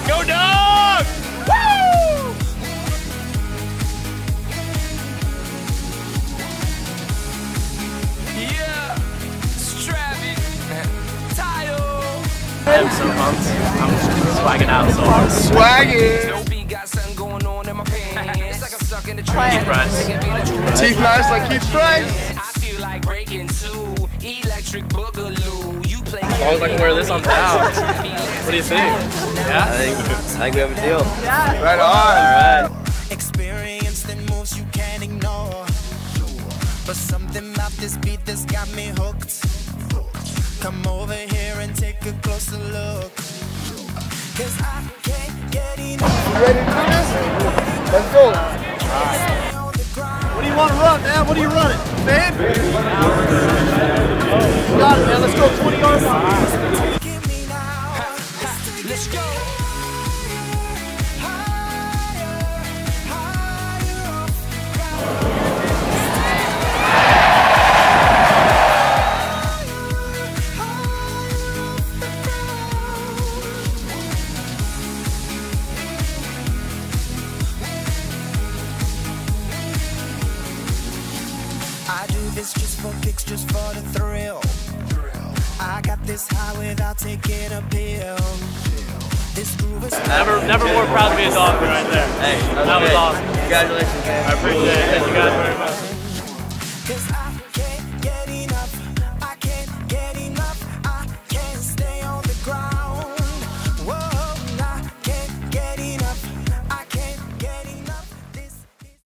Go dog! Woo! Yeah, Strappy, Tayo. I'm so pumped. I'm swagging out so hard. Swagging! Keith Price. Keith Price like Keith Price. As long as I can wear this on town. What do you think? Yeah? I think we have a deal. Yeah. Right on. Alright. Experience that moves you can't ignore. But something about this beat that's got me hooked. Come over here and take a closer look. Cause I can't get enough. You ready to do this? Let's go. What do you want to run, man? What are you running? Man? You got it, man. Let's go 20 yards. Let's go. I do this just for kicks, just for the thrill. I got this high without taking a pill. This groove is Never more proud to be a dog than right there. Hey, that was awesome. Congratulations, man. I appreciate it. Thank you guys very much.